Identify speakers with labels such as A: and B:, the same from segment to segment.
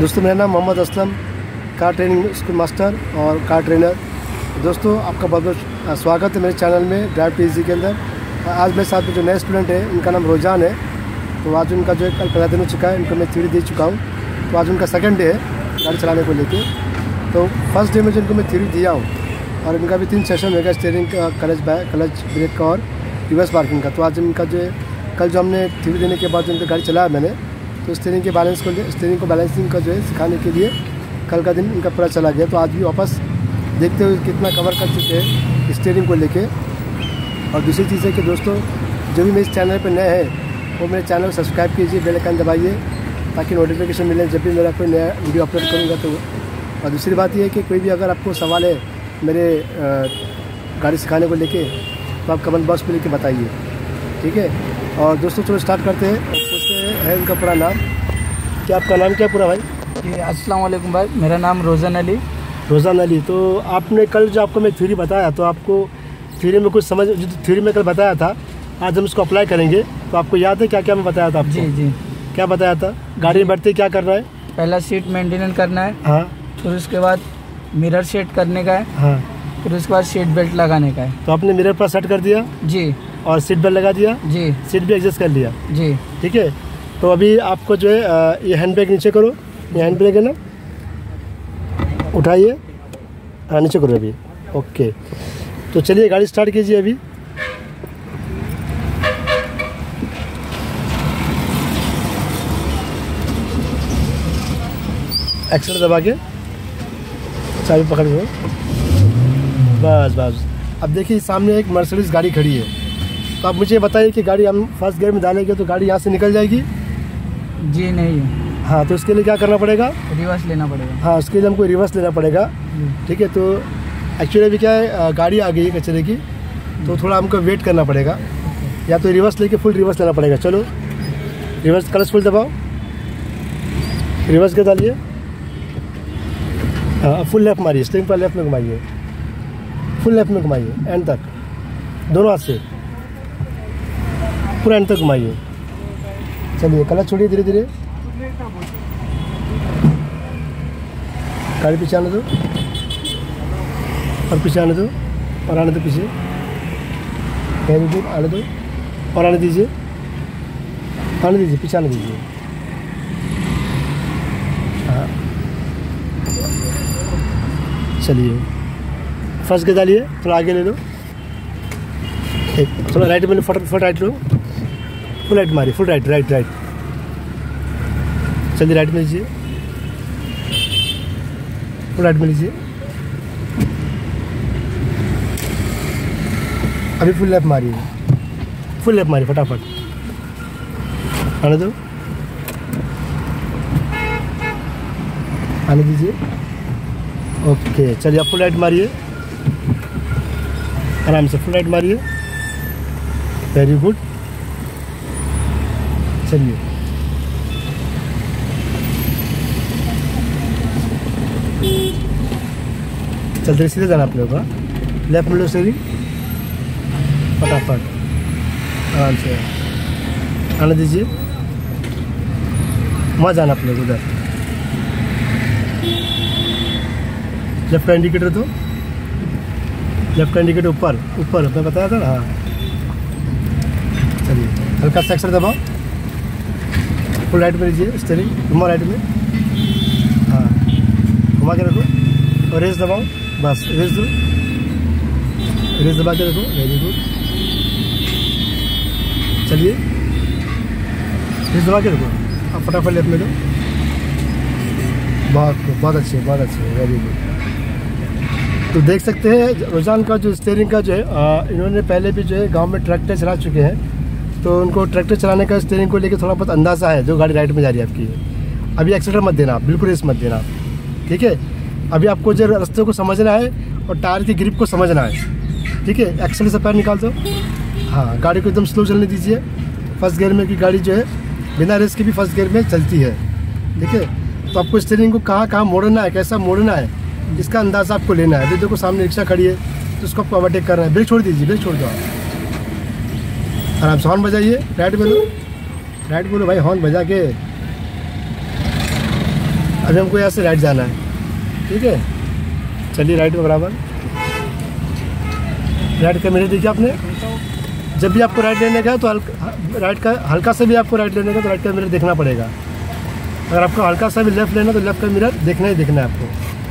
A: दोस्तों मेरा नाम Mohammad Aslam, car training school master और कार ट्रेनर। दोस्तों आपका बहुत बहुत स्वागत है मेरे चैनल में ड्राइव टू इजी के अंदर। आज मेरे साथ में जो नए स्टूडेंट है उनका नाम रोजान है। तो आज उनका जो है कल 15 दिन हो चुका है, उनको मैं थ्योरी दे चुका हूँ। तो आज उनका सेकंड डे है गाड़ी चलाने को लेके। तो फर्स्ट डे में जो उनको मैं थ्योरी दिया हूँ और इनका भी 3 सेशन होगा, स्टीयरिंग का, क्लच ब्रेक का और रिवर्स पार्किंग का। तो आज इनका जो है कल जो हमने थ्योरी देने के बाद उनका गाड़ी चलाया मैंने, तो स्टीयरिंग को बैलेंसिंग का जो है सिखाने के लिए कल का दिन इनका पूरा चला गया। तो आज भी वापस देखते हुए कितना कवर कर चुके हैं स्टीयरिंग को लेके। और दूसरी चीज़ है कि दोस्तों जो भी मेरे चैनल पर नए हैं वो मेरे चैनल को सब्सक्राइब कीजिए, बेल आइकन दबाइए ताकि नोटिफिकेशन मिले जब भी मेरा कोई नया वीडियो अपलोड करूँगा। तो और दूसरी बात यह है कि कोई भी अगर आपको सवाल है मेरे गाड़ी सिखाने को लेके तो आप कमेंट बॉक्स में लिख के बताइए, ठीक है। और दोस्तों चलो स्टार्ट करते हैं। पूछते हैं उनका पूरा नाम। क्या आपका नाम क्या पूरा भाई?
B: जी अस्सलाम वालेकुम भाई, मेरा नाम रोज़ान अली।
A: रोज़ान अली। तो आपने कल जो आपको मैं थ्योरी बताया तो आपको थ्योरी में कुछ समझ, जो थ्योरी में कल बताया था आज हम उसको अप्लाई करेंगे। तो आपको याद है क्या क्या मैं बताया था आपको?
B: जी जी।
A: क्या बताया था? गाड़ी में बैठते क्या करना है?
B: पहला सीट मेंटेनेंस करना है।
A: हाँ।
B: फिर उसके बाद मिरर सेट करने का है।
A: हाँ।
B: फिर उसके बाद सीट बेल्ट लगाने का है।
A: तो आपने मिरर पर सेट कर दिया?
B: जी।
A: और सीट बेल्ट लगा दिया?
B: जी।
A: सीट भी एडजस्ट कर लिया?
B: जी।
A: ठीक है। तो अभी आपको जो है ये हैंड ब्रेक नीचे करो, ये हैंड ब्रेक है ना, उठाइए, हाँ नीचे करो अभी। ओके, तो चलिए गाड़ी स्टार्ट कीजिए अभी। एक्सीलेटर दबा के चाबी पकड़ लो, बस बस। अब देखिए सामने एक मर्सिडीज गाड़ी खड़ी है। तो आप मुझे बताइए कि गाड़ी हम फर्स्ट गियर में डालेंगे तो गाड़ी यहाँ से निकल जाएगी?
B: जी नहीं।
A: हाँ, तो इसके लिए क्या करना पड़ेगा?
B: रिवर्स लेना पड़ेगा।
A: हाँ, उसके लिए हमको रिवर्स लेना पड़ेगा, ठीक है। तो एक्चुअली अभी क्या है, गाड़ी आ गई है कचरे की, तो थोड़ा हमको वेट करना पड़ेगा, या तो रिवर्स लेके फुल रिवर्स लेना पड़ेगा। चलो रिवर्स, क्लच फुल दबाओ, रिवर्स के डालिए। हाँ, फुल लेफ्ट मारिए, स्टीयरिंग पर लेफ्ट में घुमाइए, फुल लेफ्ट में घुमाइए एंड तक, दोनों हाथ से पूरा एंड तक घुमाइए। चलिए क्लच छोड़िए धीरे धीरे, गाड़ी पीछे आने दो और पीछे आने दो और आने दो पीछे, वेरी गुड, आने दो और आने दीजिए, आने दीजिए, पीछे आने दीजिए। हाँ चलिए फर्स्ट गियर डालिए, थोड़ा आगे ले लो, एक थोड़ा राइट में लो, फटाफट राइट लो, फुल राइट मारिए, फुल राइट, राइट राइट। चलिए राइट में लीजिए, फुल राइट में लीजिए, अभी फुल लेफ्ट मारिए, फुल लेफ्ट मारिए फटाफट, आने दो, आने दीजिए। ओके चलिए आप फुल राइट मारिए, आराम से फुल राइट मारिए, वेरी गुड। चलिए चलते सीधे जाना आप लोग का, लेफ्ट में लो स्टीयरिंग, फटाफट आराम से आने दीजिए, वहाँ जाना आप लोग उधर। लेफ्ट का इंडिकेटर दो, लेफ्ट का इंडिकेटर ऊपर ऊपर, मैं बताया था ना। हाँ चलिए हल्का सा एक्सेलेटर दबाओ, फुल राइट में लीजिए, स्टीयरिंग घुमाओ राइट में, हाँ घुमा के रखो और रेस दबाओ, बस रेस दो, रेस दबा के रखो, वेरी गुड। चलिए रेस दबा के रखो, अब फटाफट लेफ्ट में दो, बहुत अच्छे, बहुत अच्छे, वेरी गुड। तो देख सकते हैं रोजान का जो स्टीयरिंग का जो है, इन्होंने पहले भी जो है गांव में ट्रैक्टर चला चुके हैं, तो उनको ट्रैक्टर चलाने का स्टीयरिंग को लेकर थोड़ा बहुत अंदाज़ा है। जो गाड़ी राइट में जा रही है आपकी, अभी एक्सीलेटर मत देना, बिल्कुल रेस मत देना, ठीक है। अभी आपको जो रास्ते को समझना है और टायर की ग्रिप को समझना है, ठीक है। एक्सीलेटर से पैर निकाल दो, हाँ गाड़ी को एकदम स्लो चलने दीजिए फर्स्ट गियर में, कि गाड़ी जो है बिना रेस के भी फर्स्ट गियर में चलती है, ठीक है। तो आपको स्टीयरिंग को कहाँ कहाँ मोड़ना है, कैसा मोड़ना है, इसका अंदाज़ा आपको लेना है। अभी देखो सामने रिक्शा खड़ी है तो उसको आपको ओवरटेक करना है, ब्रेक छोड़ दीजिए, ब्रेक छोड़ दो, आराम से हॉर्न बजाइए, राइट बोलो, राइट बोलो भाई, हॉर्न बजा के अभी हमको यहाँ से राइट जाना है, ठीक है। चलिए राइट में बराबर, राइट का मिरर देखिए आपने। जब भी आपको राइट लेने का है तो राइट का हल्का सा भी आपको राइट लेने का तो राइट का मिरर देखना पड़ेगा। अगर आपको हल्का सा भी लेफ्ट लेना तो लेफ्ट का मिरर देखना ही देखना है आपको।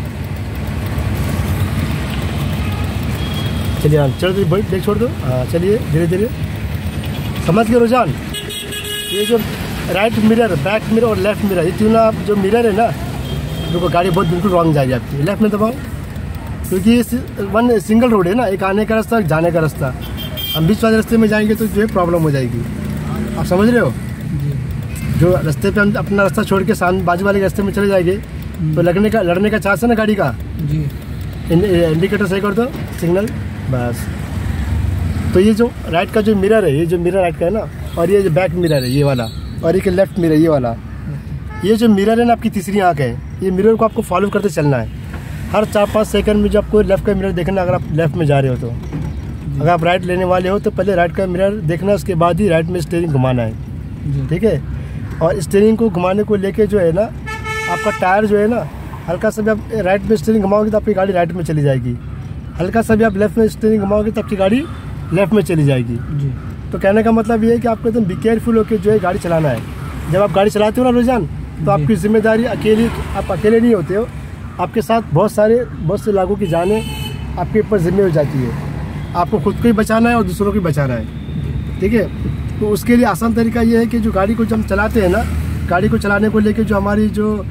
A: चलिए हाँ, चलो तो ब्रेक छोड़ दो। हाँ चलिए धीरे धीरे, समझ गए रुझान। ये जो राइट मिरर, बैक मिरर और लेफ्ट मिरर, ये तीनों आप जो मिरर है ना, देखो गाड़ी बहुत बिल्कुल रॉन्ग जाएगी आपकी। लेफ्ट में दबाओ, क्योंकि वन सिंगल रोड है ना, एक आने का रास्ता एक जाने का रास्ता। हम बीच वाले रास्ते में जाएंगे तो जो है प्रॉब्लम हो जाएगी। आप समझ रहे हो? जो रास्ते पे हम अपना रास्ता छोड़ के सामने बाजू वाले रास्ते में चले जाएंगे तो लड़ने का चांस है ना गाड़ी का। जी इंडिकेटर सही कर दो, सिग्नल, बस। तो ये जो राइट का जो मिरर है, ये जो मिरर राइट का है ना, और ये जो बैक मिरर है ये वाला, और ये लेफ्ट मिरर ये वाला, ये जो मिरर है ना आपकी तीसरी आंख है। ये मिरर को आपको फॉलो करते चलना है। हर 4-5 सेकंड में जो आपको लेफ्ट का मिरर देखना, अगर आप लेफ्ट में जा रहे हो तो। अगर आप राइट लेने वाले हो तो पहले राइट का मिरर देखना, उसके बाद ही राइट में स्टीयरिंग घुमाना है, ठीक है। और स्टीयरिंग को घुमाने को लेके जो है ना, आपका टायर जो है ना, हल्का सा भी आप राइट में स्टीयरिंग घुमाओगे तो आपकी गाड़ी राइट में चली जाएगी। हल्का सा भी आप लेफ्ट में स्टीयरिंग घुमाओगे तो आपकी गाड़ी लेफ्ट में चली जाएगी। तो कहने का मतलब ये है कि आपको एकदम बी केयरफुल होकर जो है गाड़ी चलाना है। जब आप गाड़ी चलाते हो ना रुझान, तो आपकी जिम्मेदारी आप अकेले नहीं होते हो, आपके साथ बहुत से लोगों की जानें आपके ऊपर जिम्मे हो जाती है। आपको खुद को ही बचाना है और दूसरों को भी बचाना है, ठीक है। तो उसके लिए आसान तरीका ये है कि जो गाड़ी को जब हम चलाते हैं ना, गाड़ी को चलाने को लेके जो हमारी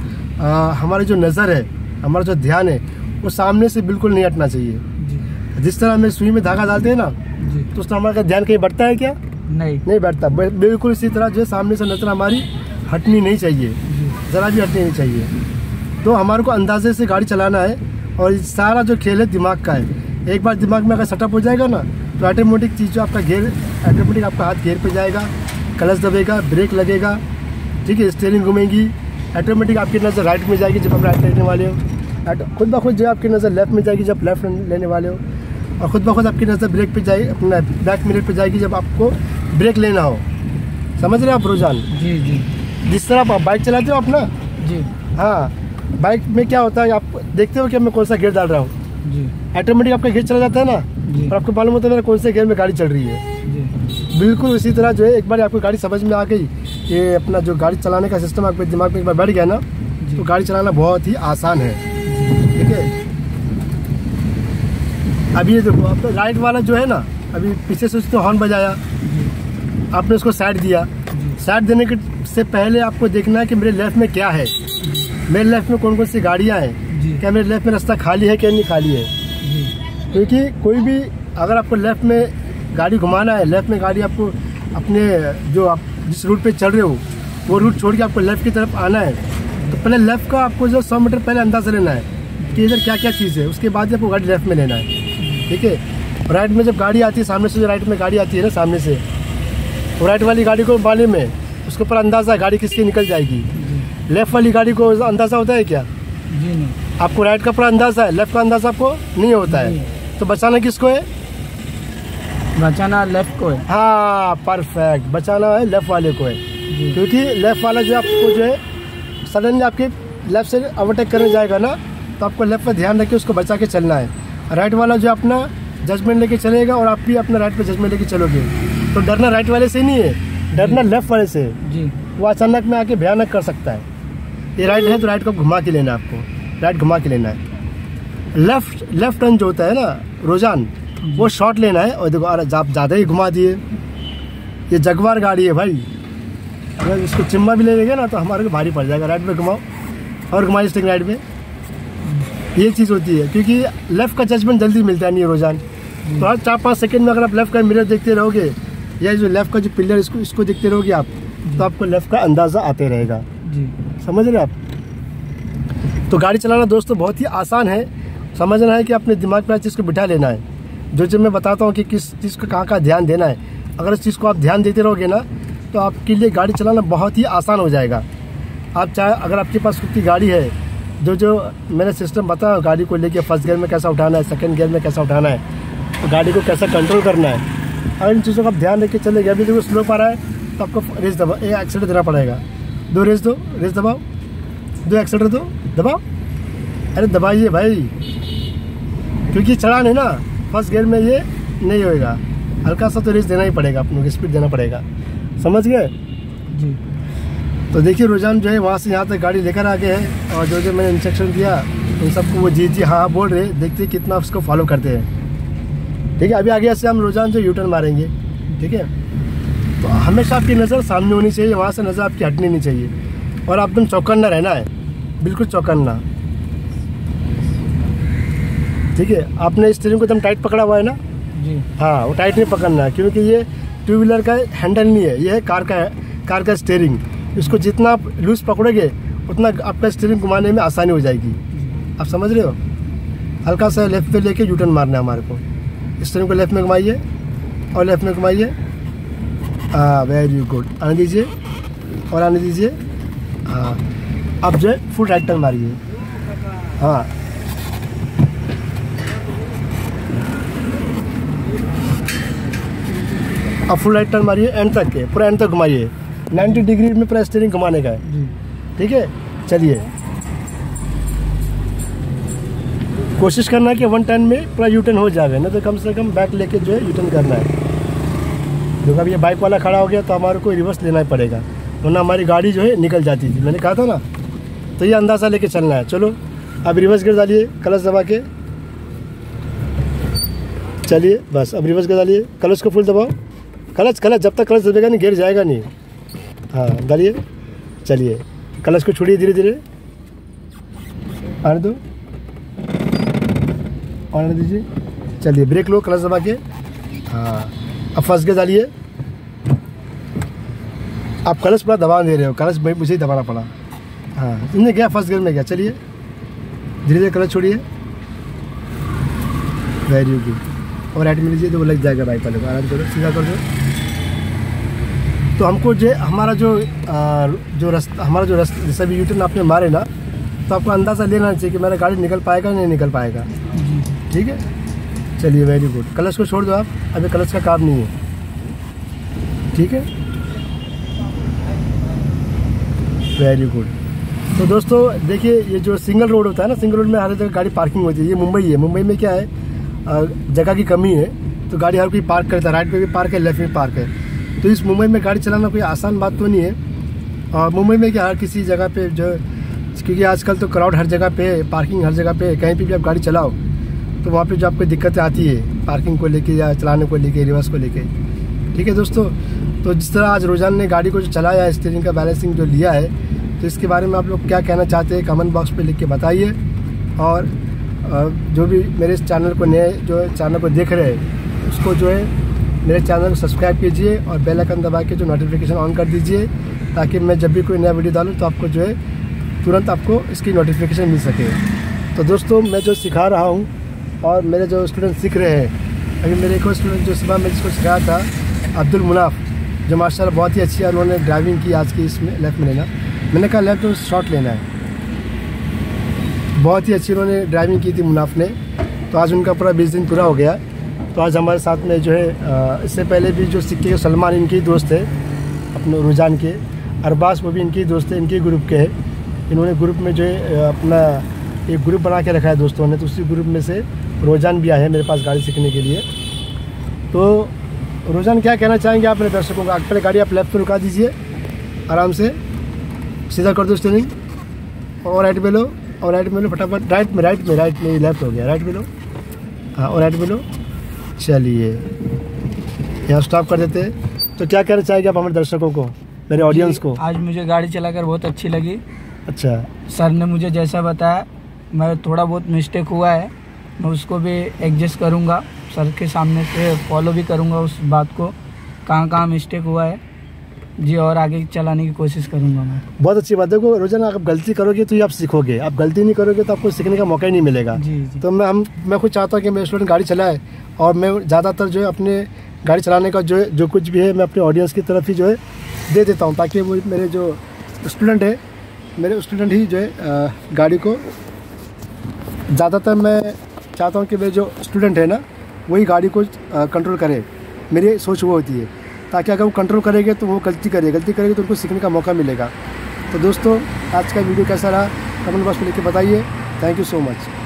A: जो नज़र है, हमारा जो ध्यान है, वो सामने से बिल्कुल नहीं हटना चाहिए। जिस तरह हमें सुई में धागा डालते हैं ना, तो उस तरह हमारा ध्यान कहीं बढ़ता है क्या? नहीं बैठता। बिल्कुल इसी तरह जो है सामने से नजर हमारी हटनी नहीं चाहिए, ज़रा भी हटनी नहीं चाहिए। तो हमारे को अंदाजे से गाड़ी चलाना है, और सारा जो खेल है दिमाग का है। एक बार दिमाग में अगर सेटअप हो जाएगा ना, तो ऑटोमेटिक चीज़ जो आपका ऑटोमेटिक आपका हाथ गियर पे जाएगा, क्लच दबेगा, ब्रेक लगेगा, ठीक है, स्टीयरिंग घूमेगी, ऑटोमेटिक आपकी नज़र राइट में जाएगी जब आप राइट लेने वाले हो, खुद ब खुद जो आपकी नज़र लेफ्ट में जाएगी जब लेफ्ट लेने वाले हो, और खुद ब खुद आपकी नज़र ब्रेक पे जाएगी, अपना बैक मिरर पे जाएगी जब आपको ब्रेक लेना हो। समझ रहे हो आप रुझान? जी। जिस तरह आप बाइक चलाते हो अपना, जी हाँ, बाइक में क्या होता है, आप देखते हो कि मैं कौन सा गियर डाल रहा हूँ, जी ऑटोमेटिक आपका गियर चला जाता है ना, और आपको मालूम होता है मेरा कौन से गियर में गाड़ी चल रही है। जी बिल्कुल उसी तरह जो है, एक बार आपको गाड़ी समझ में आ गई, ये अपना जो गाड़ी चलाने का सिस्टम आपके दिमाग में एक बार बैठ गया ना, तो गाड़ी चलाना बहुत ही आसान है, ठीक है। अभी ये देखो, आपका राइट वाला जो है ना, अभी पीछे से उसने हॉर्न बजाया, आपने उसको साइड दिया। साइड देने के से पहले आपको देखना है कि मेरे लेफ्ट में क्या है, मेरे लेफ्ट में कौन कौन सी गाड़ियाँ हैं, क्या मेरे लेफ्ट में रास्ता खाली है क्या नहीं खाली है। क्योंकि कोई भी अगर आपको लेफ्ट में गाड़ी घुमाना है, लेफ्ट में गाड़ी आपको अपने जो आप जिस रूट पे चल रहे हो वो रूट छोड़ के आपको लेफ्ट की तरफ आना है, तो पहले लेफ्ट का आपको जो 100 मीटर पहले अंदाजा लेना है कि इधर क्या क्या चीज़ है, उसके बाद आपको गाड़ी लेफ्ट में लेना है, ठीक है। राइट में जब गाड़ी आती है सामने से, जो राइट में गाड़ी आती है ना सामने से, तो राइट वाली गाड़ी को मालूम में उसके ऊपर अंदाज़ा है गाड़ी किसकी निकल जाएगी। लेफ्ट वाली गाड़ी को अंदाज़ा होता है क्या? जी नहीं। आपको राइट का पूरा अंदाज़ा है, लेफ्ट का अंदाज़ा आपको नहीं होता है, तो बचाना किसको है?
B: बचाना लेफ्ट को है।
A: हाँ परफेक्ट, बचाना है लेफ्ट वाले को है, क्योंकि लेफ्ट वाला जो आपको जो है सडनली आपके लेफ्ट से ओवरटेक करने जाएगा ना, तो आपको लेफ्ट पर ध्यान रखिए, उसको बचा के चलना है। राइट वाला जो अपना जजमेंट लेके चलेगा और आप भी अपना राइट पे जजमेंट लेके चलोगे, तो डरना राइट वाले से नहीं है, डरना लेफ्ट वाले से जी। वो अचानक में आके भयानक कर सकता है। ये राइट है तो राइट को घुमा के लेना है, आपको राइट घुमा के लेना है। लेफ्ट टर्न जो होता है ना रुझान, वो शॉर्ट लेना है। और देखो आप ज़्यादा ही घुमा दिए, ये जगवार गाड़ी है भाई, अगर इसको चिम्मा भी ले लेंगे ना तो हमारे को भारी पड़ जाएगा। राइट में घुमाओ और घुमाइए स्टिंग राइट में, ये चीज़ होती है, क्योंकि लेफ़्ट का जजमेंट जल्दी मिलता नहीं है रुझान। तो हर 4-5 सेकंड में अगर आप लेफ़्ट का मिरर देखते रहोगे, या जो लेफ़्ट का जो पिलर इसको देखते रहोगे आप, तो आपको लेफ़्ट का अंदाज़ा आते रहेगा जी। समझ रहे आप? तो गाड़ी चलाना दोस्तों बहुत ही आसान है, समझना है कि अपने दिमाग पर चीज़ को बिठा लेना है। जो मैं बताता हूँ कि किस चीज़ को कहाँ ध्यान देना है, अगर इस चीज़ को आप ध्यान देते रहोगे ना, तो आपके लिए गाड़ी चलाना बहुत ही आसान हो जाएगा। आप चाहे अगर आपके पास खुद की गाड़ी है, जो मैंने सिस्टम बताया गाड़ी को लेके, फर्स्ट गियर में कैसा उठाना है, सेकंड गियर में कैसा उठाना है, तो गाड़ी को कैसा कंट्रोल करना है, अगर इन चीज़ों का आप ध्यान रख के चलेंगे। अभी देखो स्लो पा रहा है तो आपको रेस दबा, एक्सीलेटर देना पड़ेगा, 2 रेस दो, रेस दबाओ, दो एक्सीटर दो, दबाओ, अरे दबाइए भाई, क्योंकि चढ़ान है ना, फर्स्ट गियर में ये नहीं होएगा, हल्का सा तो रेस देना ही पड़ेगा, अपनों को स्पीड देना पड़ेगा, समझ गए
B: जी।
A: तो देखिए रुझान जो है वहाँ से यहाँ तक गाड़ी लेकर आ गए हैं, और जो जो मैंने इंस्ट्रक्शन दिया उन सबको वो जी जी हाँ बोल रहे, देखते कितना उसको फॉलो करते हैं। ठीक है, अभी आगे से हम रुझान जो यू टर्न मारेंगे, ठीक है। तो हमेशा आपकी नज़र सामने होनी चाहिए, वहाँ से नज़र आपकी हटनी नहीं चाहिए, और आप एकदम चौकन्ना रहना है, बिल्कुल चौकन्ना। ठीक है, आपने स्टीयरिंग को एकदम टाइट पकड़ा हुआ है ना
B: जी।
A: हाँ, वो टाइट नहीं पकड़ना है, क्योंकि ये टू व्हीलर का हैंडल नहीं है, ये है कार का स्टीयरिंग। इसको जितना आप लूज पकड़ोगे उतना आपका स्टीयरिंग घुमाने में आसानी हो जाएगी, आप समझ रहे हो। हल्का सा लेफ्ट पे लेके यू टर्न मारना है हमारे को, स्टीयरिंग को लेफ्ट में घुमाइए और लेफ्ट में घुमाइए, हाँ वेरी गुड, आने दीजिए और आने दीजिए, हाँ अब जो है फुल राइट टर्न मारिए, हाँ अब फुल राइट टर्न मारिए, एंड तक के पूरा एंड तक घुमाइए, 90 डिग्री में पूरा स्टीयरिंग घुमाने का है, ठीक है। चलिए कोशिश करना है कि 1 टर्न में पूरा यू टर्न हो जाए, ना तो कम से कम बैक लेके जो है यू टर्न करना है। देखो अब ये बाइक वाला खड़ा हो गया तो हमारे को रिवर्स लेना ही पड़ेगा, वरना हमारी गाड़ी जो है निकल जाती थी, मैंने कहा था ना। तो ये अंदाज़ा लेके चलना है। चलो अब रिवर्स गियर डालिए, क्लच दबा के, चलिए बस अब रिवर्स गियर डालिए, क्लच को फुल दबाओ, क्लच जब तक क्लच दबेगा नहीं गियर जाएगा नहीं, हाँ डालिए, चलिए क्लच को छोड़िए धीरे धीरे, आने दो और आने दीजिए, चलिए ब्रेक लो क्लच दबा के, हाँ अब फर्स्ट गियर डालिए। आप क्लच पूरा दबा दे रहे हो, क्लच मुझे ही दबाना पड़ा, हाँ इनने गया फर्स्ट गियर में गया, चलिए धीरे धीरे क्लच छोड़िए, वेरी गुड, और राइट में लीजिए तो वो लग जाएगा बाइक वाले को, आराम करो, सीधा कर दो। तो हमको जो हमारा जो रास्ता जैसे भी यू टर्न आपने मारे ना, तो आपको अंदाज़ा लेना चाहिए कि मेरा गाड़ी निकल पाएगा नहीं निकल पाएगा, ठीक है। चलिए वेरी गुड, क्लच को छोड़ दो आप, अभी क्लच का काम नहीं है, ठीक है, वेरी गुड। तो दोस्तों देखिए ये जो सिंगल रोड होता है ना, सिंगल रोड में हर जगह गाड़ी पार्किंग होती है, ये मुंबई है, मुंबई में क्या है जगह की कमी है, तो गाड़ी हर कोई पार्क करता है, राइट पे भी पार्क है, लेफ्ट में पार्क है। तो इस मुंबई में गाड़ी चलाना कोई आसान बात तो नहीं है, और मुंबई में क्या हर किसी जगह पे जो, क्योंकि आजकल तो क्राउड हर जगह पे, पार्किंग हर जगह पे, कहीं पे भी आप गाड़ी चलाओ तो वहाँ पे जो आपको दिक्कतें आती है पार्किंग को लेके या चलाने को लेके, रिवर्स को लेके, ठीक है दोस्तों। तो जिस तरह आज रुझान ने गाड़ी को जो चलाया है, स्टीयरिंग का बैलेंसिंग जो लिया है, तो इसके बारे में आप लोग क्या कहना चाहते हैं कमेंट बॉक्स पे लिख के बताइए। और जो भी मेरे इस चैनल को नए जो चैनल को देख रहे हैं उसको जो है मेरे चैनल को सब्सक्राइब कीजिए और बेल आइकन दबा के जो नोटिफिकेशन ऑन कर दीजिए, ताकि मैं जब भी कोई नया वीडियो डालूँ तो आपको जो है तुरंत आपको इसकी नोटिफिकेशन मिल सके। तो दोस्तों मैं जो सिखा रहा हूँ और मेरे जो स्टूडेंट सीख रहे हैं, अभी मेरे एक स्टूडेंट जो सुबह मैं जिसको सिखाया था अब्दुल मुनाफ, जो माशाल्लाह बहुत ही अच्छी है, उन्होंने ड्राइविंग की आज की इसमें लेफ़्ट में लेना, मैंने कहा लेफ्ट में शॉर्ट लेना है, बहुत ही अच्छी उन्होंने ड्राइविंग की थी मुनाफ ने। तो आज उनका पूरा 20 दिन पूरा हो गया। तो आज हमारे साथ में जो है इससे पहले भी जो सीखे सलमान इनके ही दोस्त है, अपने रुझान के, अरबाज वो भी इनके ही दोस्त है, इनके ग्रुप के हैं। इन्होंने ग्रुप में जो है अपना एक ग्रुप बना के रखा है दोस्तों ने, तो उसी ग्रुप में से रुझान भी आए हैं मेरे पास गाड़ी सीखने के लिए। तो रुझान क्या कहना चाहेंगे आप मेरे दर्शकों को? पहले गाड़ी आप लेफ्ट पे रुका दीजिए, आराम से सीधा कर दो स्टीयरिंग, और राइट में लो, और राइट में लो फटाफट, राइट में लेफ्ट हो गया, राइट में लो, हाँ और राइट में लो, चलिए यहाँ स्टॉप कर देते हैं। तो क्या कहना चाहेंगे आप हमारे दर्शकों को, मेरे ऑडियंस को?
B: आज मुझे गाड़ी चलाकर बहुत अच्छी लगी।
A: अच्छा,
B: सर ने मुझे जैसा बताया, मैं थोड़ा बहुत मिस्टेक हुआ है, मैं उसको भी एडजस्ट करूँगा, सर के सामने से फॉलो भी करूँगा उस बात को, कहाँ मिस्टेक हुआ है जी, और आगे चलाने की कोशिश करूँगा मैं। बहुत
A: अच्छी बात है। देखो रोजाना आप गलती करोगे तो ही आप सीखोगे, आप गलती नहीं करोगे तो आपको सीखने का मौका ही नहीं मिलेगा।
B: जी।
A: तो मैं खुद चाहता हूँ कि मेरे स्टूडेंट गाड़ी चलाए, और मैं ज़्यादातर जो है अपने गाड़ी चलाने का जो कुछ भी है मैं अपने ऑडियंस की तरफ ही जो है दे देता हूँ, ताकि वो मेरे जो स्टूडेंट है, मेरे स्टूडेंट ही जो है गाड़ी को ज़्यादातर मैं चाहता हूँ कि मेरे जो स्टूडेंट है ना वही गाड़ी को कंट्रोल करे। मेरी सोच वो होती है, ताकि अगर वो कंट्रोल करेंगे तो वो गलती करेगी तो उनको सीखने का मौका मिलेगा। तो दोस्तों आज का वीडियो कैसा रहा कमेंट बॉक्स में लिख के बताइए। Thank you so much.